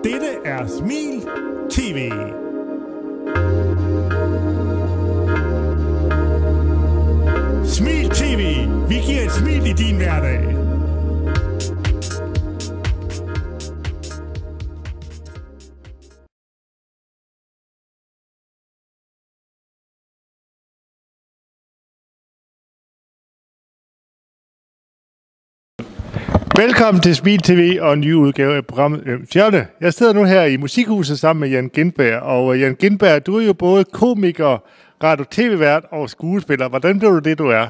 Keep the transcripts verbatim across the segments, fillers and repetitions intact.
Dette er Smil T V. Smil T V. Vi giver et smil i din hverdag. Velkommen til Smil T V og en ny udgave af programmet Ømt Hjørne. Jeg sidder nu her i Musikhuset sammen med Jan Gintberg. Og Jan Gintberg, du er jo både komiker, radio-tv-vært og skuespiller. Hvordan blev du det, du er?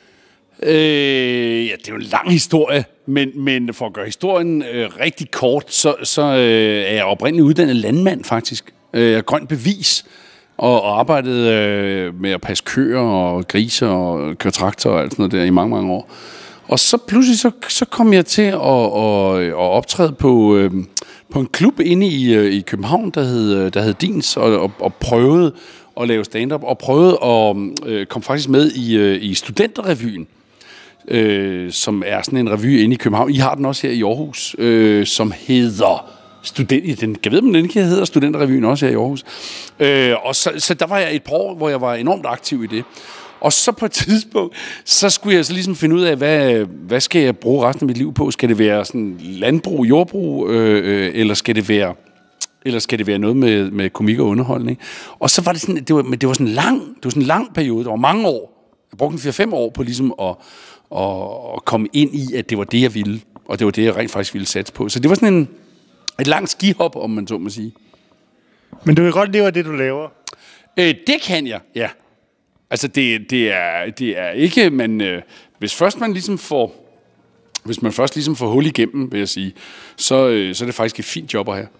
Øh, ja, det er jo en lang historie, men, men for at gøre historien øh, rigtig kort, så, så øh, er jeg oprindeligt uddannet landmand faktisk. Øh, jeg er grønt bevis og, og arbejdede øh, med at passe køer og griser og køre traktor og alt sådan noget der i mange, mange år. Og så pludselig så, så kom jeg til at, at, at optræde på, øh, på en klub inde i, øh, i København, der hed, der hed Dins, og, og, og prøvede at lave stand-up, og prøvede at øh, komme faktisk med i, øh, i Studenterrevyen, øh, som er sådan en revy inde i København. I har den også her i Aarhus, øh, som hedder Student... Den, jeg ved, om den ikke hedder Studenterrevyen også her i Aarhus. Øh, og så, så der var jeg et par år, hvor jeg var enormt aktiv i det. Og så på et tidspunkt, så skulle jeg så ligesom finde ud af, hvad, hvad skal jeg bruge resten af mit liv på? Skal det være sådan landbrug, jordbrug, øh, øh, eller skal det være, eller skal det være noget med, med komik og underholdning? Og så var det sådan, det var, men det var sådan en lang, det var sådan en lang periode, der var mange år. Jeg brugte fire fem år på ligesom at, at, at komme ind i, at det var det, jeg ville, og det var det, jeg rent faktisk ville satse på. Så det var sådan en, et langt skihop, om man så må sige. Men du kan godt leve af det, du laver? Øh, det kan jeg, ja. Altså, det, det, er, det er ikke, men øh, hvis først man ligesom får, hvis man først ligesom får hul igennem, vil jeg sige, så, øh, så er det faktisk et fint job at have.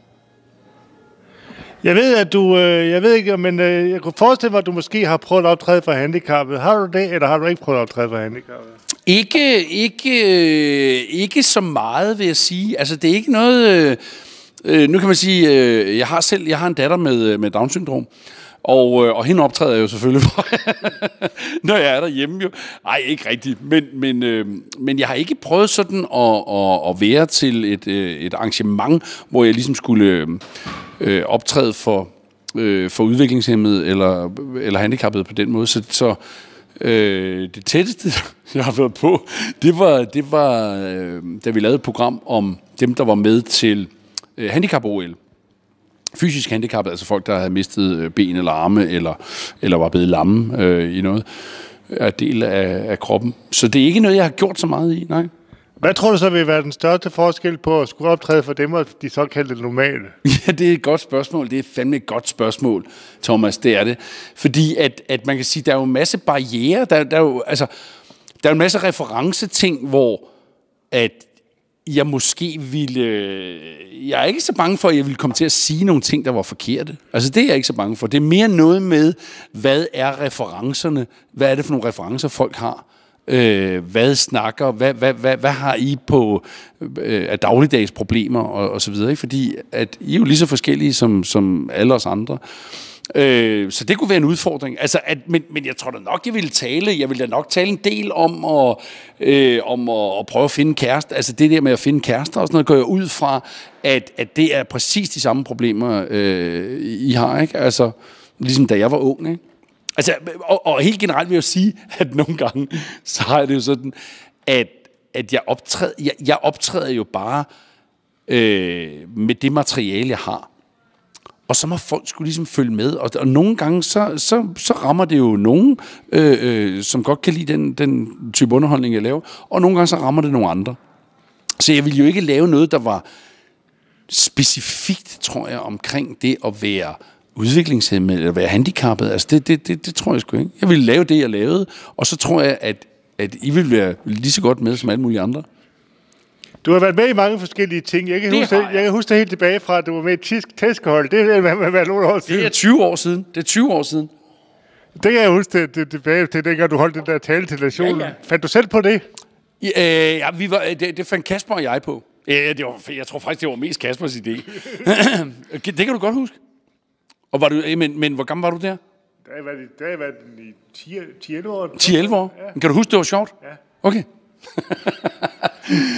Jeg ved, at du, øh, jeg ved ikke, men øh, jeg kunne forestille mig, at du måske har prøvet at optræde for handicappet. Har du det, eller har du ikke prøvet at optræde for handicappet? Ikke, ikke, øh, ikke så meget, vil jeg sige. Altså, det er ikke noget, øh, øh, nu kan man sige, øh, jeg har selv, jeg har en datter med, med Down-syndrom. Og, øh, og hende optræder jeg jo selvfølgelig for, når jeg er derhjemme jo. Nej, ikke rigtigt. Men, men, øh, men jeg har ikke prøvet sådan at, at, at være til et, øh, et arrangement, hvor jeg ligesom skulle øh, optræde for, øh, for udviklingshæmmede eller, eller handicappede på den måde. Så, så øh, det tætteste, jeg har været på, det var, det var øh, da vi lavede et program om dem, der var med til øh, handicap-O L. Fysisk handicappet, altså folk, der havde mistet ben eller arme, eller, eller var blevet lamme øh, i noget af del af, af kroppen. Så det er ikke noget, jeg har gjort så meget i, nej. Hvad tror du så vil være den største forskel på at skulle optræde for dem og de såkaldte normale? Ja, det er et godt spørgsmål. Det er fandme et godt spørgsmål, Thomas, det er det. Fordi at, at man kan sige, der er jo en masse barrierer, der, der er jo, altså, der er jo en masse referenceting, hvor at jeg måske ville... Jeg er ikke så bange for, at jeg ville komme til at sige nogle ting, der var forkerte. Altså, det er jeg ikke så bange for. Det er mere noget med, hvad er referencerne? Hvad er det for nogle referencer, folk har? Øh, hvad snakker? Hvad, hvad, hvad, hvad har I på øh, af dagligdags problemer? Og, og så videre, ikke? Fordi at I er jo lige så forskellige som, som alle os andre. Øh, så det kunne være en udfordring. Altså, at, men, men jeg tror da nok, jeg ville tale. Jeg ville da nok tale en del om at, øh, om at, at prøve at finde kærester. Altså det der med at finde kærester og sådan noget, går jeg ud fra, at, at det er præcis de samme problemer, øh, I har, ikke? Altså, ligesom da jeg var ung, ikke? Altså, og, og helt generelt vil jeg jo sige, at nogle gange, så har jeg det jo sådan, at, at jeg optræder, jeg, jeg optræder jo bare øh, med det materiale, jeg har. Og så må folk skulle ligesom følge med. Og, og nogle gange, så, så, så rammer det jo nogen, øh, øh, som godt kan lide den, den type underholdning, jeg laver. Og nogle gange, så rammer det nogle andre. Så jeg ville jo ikke lave noget, der var specifikt, tror jeg, omkring det at være udviklingshæmmet eller være handicappet. Altså, det, det, det, det tror jeg sgu ikke. Jeg ville lave det, jeg lavede. Og så tror jeg, at, at I ville være lige så godt med som alle mulige andre. Du har været med i mange forskellige ting. Jeg kan, huske, jeg. jeg kan huske det helt tilbage fra, at du var med i et tæskehold. Det er været nogle år siden. Det er tyve år siden. Det er tyve år siden. Det kan jeg huske det, det, tilbage til, dengang du holdt den der tale til nationen. Ja, ja. Fandt du selv på det? Ja, øh, ja vi var, det, det fandt Kasper og jeg på. Øh, det var, jeg tror faktisk, det var mest Kaspers idé. Det kan du godt huske. Og var du, men, men hvor gammel var du der? Der har været, der har været i ti elleve år. ti elleve år? Ja. Kan du huske, det var sjovt? Ja. Okay.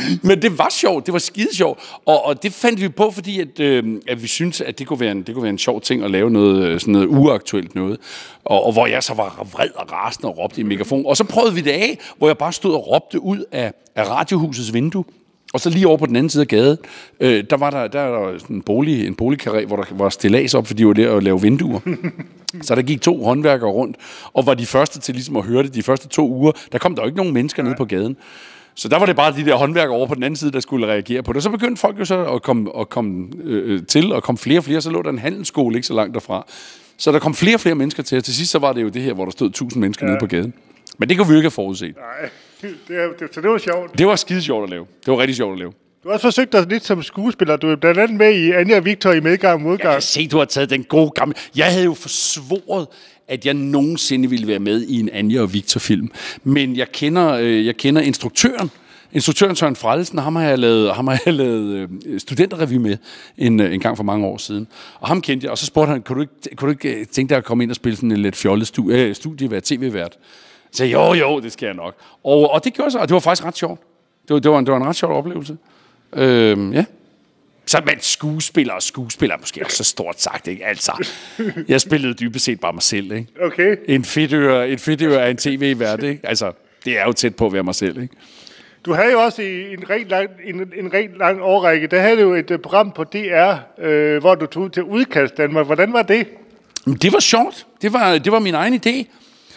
Men det var sjovt, det var skide sjovt. Og, og det fandt vi på, fordi at, øh, at vi syntes, at det kunne, være en, det kunne være en sjov ting at lave noget, sådan noget uaktuelt noget. Og, og hvor jeg så var vred og rasende og råbte i en megafon. Og så prøvede vi det af, hvor jeg bare stod og råbte ud af, af radiohusets vindue. Og så lige over på den anden side af gaden, øh, der var der, der, var der en, bolig, en boligkarré, hvor der var stillads op, fordi de var der at lave vinduer. Så der gik to håndværkere rundt, og var de første til ligesom at høre det de første to uger. Der kom der jo ikke nogen mennesker ned på gaden. Så der var det bare de der håndværkere over på den anden side, der skulle reagere på det. Så begyndte folk jo så at komme, at komme øh, til, og kom flere og flere. Så lå der en handelsskole ikke så langt derfra. Så der kom flere og flere mennesker til, og til sidst så var det jo det her, hvor der stod tusind mennesker ja. nede på gaden. Men det kunne vi jo ikke have forudset. Nej, det, er, det, så det var sjovt. Det var skide sjovt at lave. Det var rigtig sjovt at lave. Du har også forsøgt dig lidt som skuespiller. Du er blandt andet med i Anja og Victor i Medgang og Modgang. Jeg kan se, du har taget den gode gamle... Jeg havde jo forsvoret, at jeg nogensinde ville være med i en Anja og Victor-film. Men jeg kender, øh, jeg kender instruktøren. Instruktøren Søren Frelsen, ham har jeg lavet, ham har jeg lavet øh, studenterrevy med en, øh, en gang for mange år siden. Og ham kendte jeg, og så spurgte han, kunne du ikke, kunne du ikke tænke dig at komme ind og spille sådan en lidt fjollet studie, øh, studievært, tv-vært? Så sagde jo, jo, det skal jeg nok. Og, og det gjorde så, og det var faktisk ret sjovt. Det var, det var, en, det var en ret sjov oplevelse. Øhm, ja. Så man skuespiller og skuespiller måske også så stort sagt, ikke? Altså, jeg spillede dybest set bare mig selv, ikke? Okay. En fedtøre, en fedtøre af en tv-vært, ikke? Altså, det er jo tæt på at være mig selv, ikke? Du havde jo også i en rigtig lang, en, en rigtig lang årrække, der havde du jo et uh, program på D R, øh, hvor du tog til Udkast Danmark. Hvordan var det? Det var sjovt. Det var, det var min egen idé,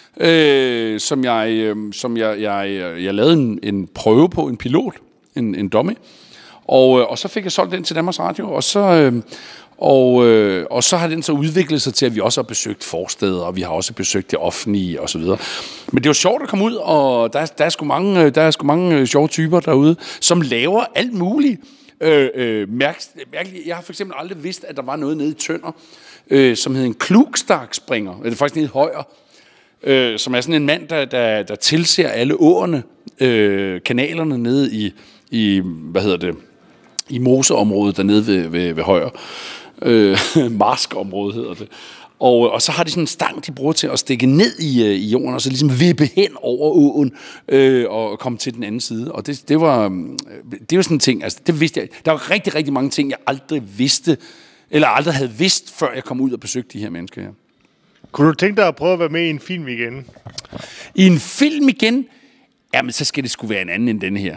øh, som, jeg, øh, som jeg, jeg, jeg lavede en, en prøve på, en pilot, en, en dummy. Og, øh, og så fik jeg solgt den til Danmarks Radio, og så, øh, og, øh, og så har den så udviklet sig til, at vi også har besøgt forsteder, og vi har også besøgt det offentlige osv. Men det var sjovt at komme ud, og der, der er sgu mange, der er sgu mange sjove typer derude, som laver alt muligt. Øh, øh, mærkeligt. Jeg har for eksempel aldrig vidst, at der var noget nede i Tønder, øh, som hed en klugstarkspringer. Det er faktisk nede i Højer, øh, som er sådan en mand, der, der, der tilser alle åerne, øh, kanalerne nede i, i, hvad hedder det, i moseområdet dernede ved, ved, ved Højer. Øh, Marskområdet hedder det. Og, og så har de sådan en stang, de bruger til at stikke ned i, i jorden, og så ligesom vippe hen over åen, øh, og komme til den anden side. Og det, det var det var sådan en ting, altså det vidste jeg. Der var rigtig, rigtig mange ting, jeg aldrig vidste, eller aldrig havde vidst, før jeg kom ud og besøgte de her mennesker her. Kunne du tænke dig at prøve at være med i en film igen? I en film igen? Jamen, så skal det sgu være en anden end denne her.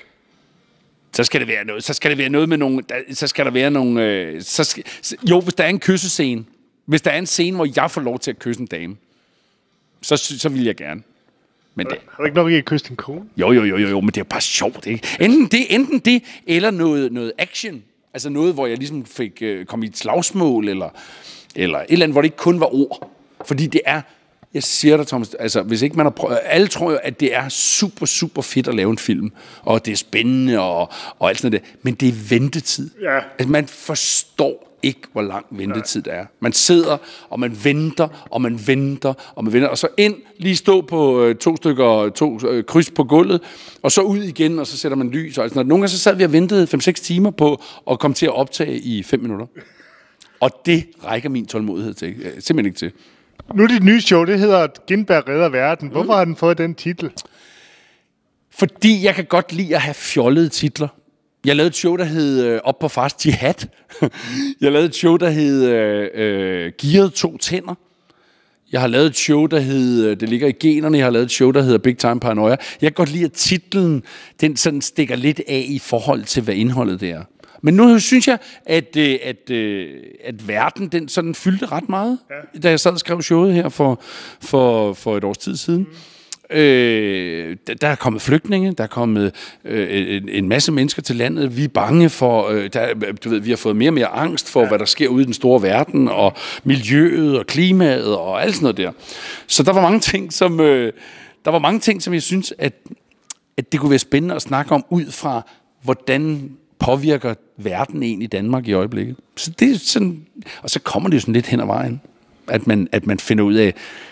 Så skal det være noget, så skal det være noget med nogle, så skal der være nogle, øh, så skal, jo, hvis der er en kyssescene, hvis der er en scene, hvor jeg får lov til at kysse en dame, så, så vil jeg gerne. Men det, har du ikke nok ikke kysset din kone? Jo, jo, jo, jo, jo, men det er bare sjovt, ikke? Enten det, enten det eller noget, noget action. Altså noget, hvor jeg ligesom fik øh, komme i et slagsmål, eller, eller et eller andet, hvor det ikke kun var ord. Fordi det er, jeg siger dig, Thomas, altså hvis ikke man har prøvet, alle tror jo, at det er super, super fedt at lave en film, og det er spændende, og, og alt sådan noget, men det er ventetid. Ja. Altså man forstår ikke, hvor lang ventetid der er. Man sidder, og man venter, og man venter, og man venter, og så ind, lige stå på øh, to stykker, to øh, kryds på gulvet, og så ud igen, og så sætter man lys, og alt sådan noget. Nogle gange så sad vi og ventede fem seks timer på at komme til at optage i fem minutter. Og det rækker min tålmodighed til. Simpelthen ikke til. Nu er dit nye show, det hedder Gintberg redder verden. Hvorfor mm. har den fået den titel? Fordi jeg kan godt lide at have fjollede titler. Jeg lavede et show, der hed øh, Op på Fars Jihad. Jeg lavede et show, der hed øh, øh, Gearet to tænder. Jeg har lavet et show, der hed, øh, det ligger i generne, jeg har lavet et show, der hedder Big Time Paranoia. Jeg kan godt lide, at titlen, den sådan stikker lidt af i forhold til, hvad indholdet det er. Men nu synes jeg, at, at, at verden, den sådan fyldte ret meget, ja. Da jeg sad og skrev showet her for, for, for et års tid siden. Mm. Øh, der, der er kommet flygtninge, der er kommet øh, en, en masse mennesker til landet. Vi er bange for, øh, der, du ved, vi har fået mere og mere angst for, ja. Hvad der sker ude i den store verden, og miljøet og klimaet og alt sådan noget der. Så der var mange ting, som, øh, der var mange ting, som jeg synes, at, at det kunne være spændende at snakke om ud fra, hvordan påvirker verden egentlig i Danmark i øjeblikket. Så det er sådan, og så kommer det jo sådan lidt hen ad vejen, at man, at man finder ud af,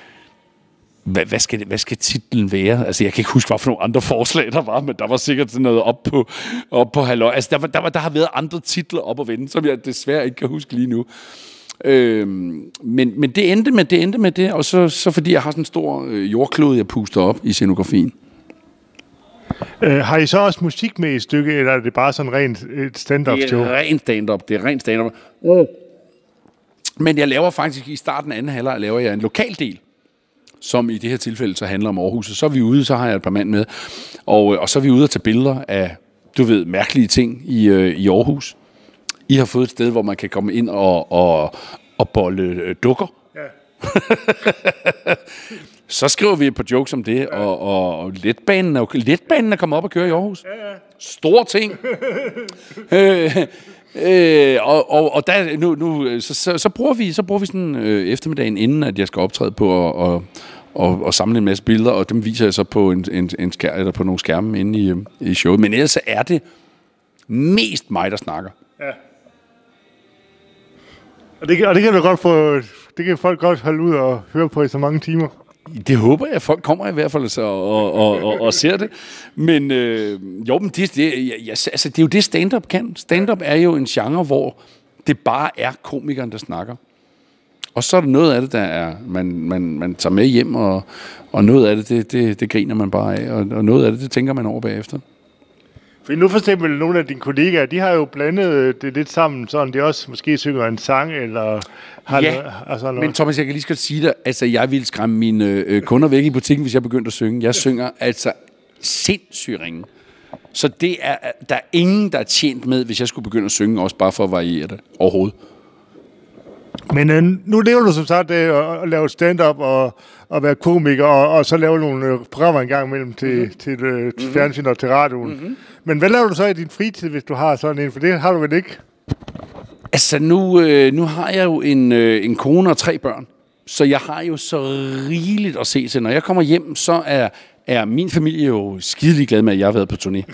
hvad, hvad, skal det, hvad skal titlen være? Altså, jeg kan ikke huske, hvad for nogle andre forslag der var, men der var sikkert sådan noget op på, op på halløj. Altså, der, var, der, var, der har været andre titler op at vende, som jeg desværre ikke kan huske lige nu. Øhm, men, men det endte med det, endte med det, og så, så fordi jeg har sådan en stor øh, jordklode, jeg puster op i scenografien. Uh, har I så også musik med i stykket, eller er det bare sådan rent et stand-up show? Det er rent stand-up. Det er rent stand-up. Mm. Men jeg laver faktisk i starten af anden halvleg, laver jeg en lokaldel, som i det her tilfælde så handler om Aarhus. Så er vi ude, så har jeg et par mand med, og, og så er vi ude og tage billeder af, du ved, mærkelige ting i, øh, i Aarhus. I har fået et sted, hvor man kan komme ind og, og, og bolle øh, dukker. Ja. Så skriver vi et par jokes om det, ja. og, og, og letbanen, er, letbanen er kommet op og køre i Aarhus. Ja, ja. Store ting. øh, øh, og og, og der, nu, nu, så, så, så, bruger vi, så bruger vi sådan øh, eftermiddagen, inden at jeg skal optræde på og, og, og, og samle en masse billeder, og dem viser jeg så på, en, en, en skær, eller på nogle skærme inde i, i showet. Men ellers så er det mest mig, der snakker. Ja. Og det, og det kan du godt få, det kan folk godt holde ud og høre på i så mange timer. Det håber jeg, at folk kommer i hvert fald så, og, og, og, og ser det. Men øh, jo, men det, det, ja, altså, det er jo det, stand-up kan. Stand-up er jo en genre, hvor det bare er komikeren, der snakker. Og så er der noget af det, der er, man, man, man tager med hjem, og, og noget af det, det, det, det griner man bare af, og, og noget af det, det tænker man over bagefter. For nu for eksempel nogle af dine kollegaer, de har jo blandet det lidt sammen, sådan de også måske synger en sang, eller har ja, noget, altså noget. Men Thomas, jeg kan lige skal sige dig, altså jeg ville skræmme mine øh, kunder væk i butikken, hvis jeg begyndte at synge. Jeg synger altså sindssygt ringe. Så det er, der er ingen, der er tjent med, hvis jeg skulle begynde at synge, også bare for at variere det overhovedet. Men øh, nu lever du som sagt øh, at lave stand-up og, og være komiker, og, og så lave nogle øh, programmer en gang imellem til, mm-hmm. til, øh, til fjernsyn og til radioen. Mm-hmm. Men hvad laver du så i din fritid, hvis du har sådan en? For det har du vel ikke? Altså nu, øh, nu har jeg jo en, øh, en kone og tre børn, så jeg har jo så rigeligt at se til. Når jeg kommer hjem, så er, er min familie jo skidelig glad med, at jeg har været på turné.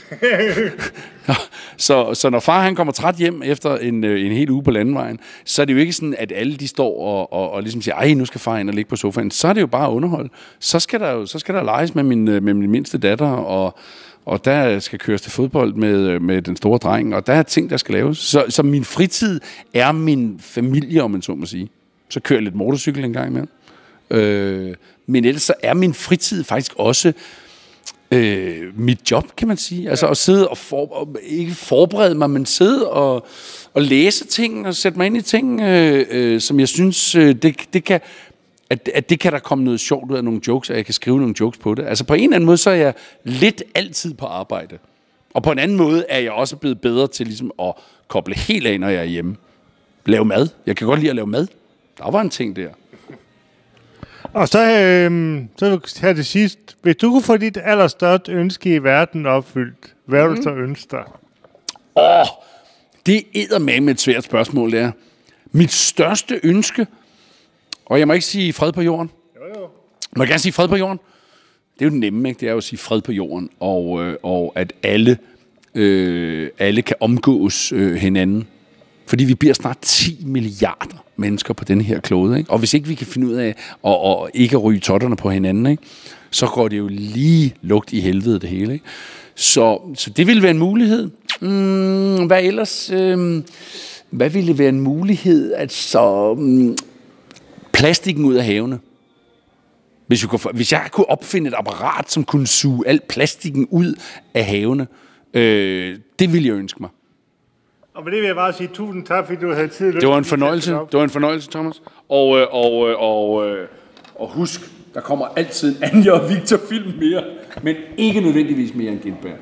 så, så når far han kommer træt hjem efter en, en hel uge på landevejen, så er det jo ikke sådan, at alle de står og, og, og ligesom siger, ej, nu skal far ind og ligge på sofaen. Så er det jo bare underhold. Så skal der jo så skal der leges med min, med min mindste datter, og og der skal køres til fodbold med, med den store dreng, og der er ting, der skal laves. Så, så min fritid er min familie, om man så må sige. Så kører jeg lidt motorcykel en gang imellem. Øh, men ellers så er min fritid faktisk også øh, mit job, kan man sige. Altså at sidde og, for, og ikke forberede mig, men sidde og, og læse ting, og sætte mig ind i ting, øh, øh, som jeg synes, øh, det, det kan... At, at det kan der komme noget sjovt ud af nogle jokes, og jeg kan skrive nogle jokes på det. Altså på en eller anden måde, så er jeg lidt altid på arbejde. Og på en anden måde er jeg også blevet bedre til ligesom at koble helt af, når jeg er hjemme. Lave mad. Jeg kan godt lide at lave mad. Der var en ting der. Og så, øh, så her til sidst. Hvis du kunne få dit allerstørste ønske i verden opfyldt, hvad vil du så ønske dig? Åh, det er eddermame et svært spørgsmål, det er. Mit største ønske... Og jeg må ikke sige fred på jorden. Jo, jo. Må jeg gerne sige fred på jorden? Det er jo det nemme, ikke? Det er jo at sige fred på jorden, og, øh, og at alle, øh, alle kan omgås øh, hinanden. Fordi vi bliver snart ti milliarder mennesker på den her klode, ikke? Og hvis ikke vi kan finde ud af at, at ikke at ryge totterne på hinanden, ikke? Så går det jo lige lugt i helvede det hele. Ikke? Så, så det ville være en mulighed. Mm, hvad ellers? Øh, hvad ville være en mulighed? Altså... Mm, plastikken ud af havene. Hvis, kunne, hvis jeg kunne opfinde et apparat, som kunne suge al plastikken ud af havene, øh, det ville jeg ønske mig. Og med det vil jeg bare sige tusind tak, fordi du havde tid. Det var en fornøjelse. Det var en fornøjelse, Thomas. Og, og, og, og, og husk, der kommer altid en Anja og Victor film mere, men ikke nødvendigvis mere end Gintberg.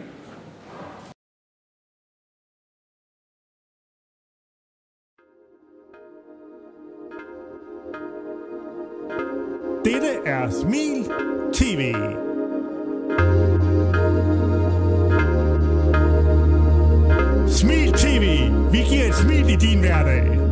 Dette er Smil T V. Smil T V. Vi giver et smil i din hverdag.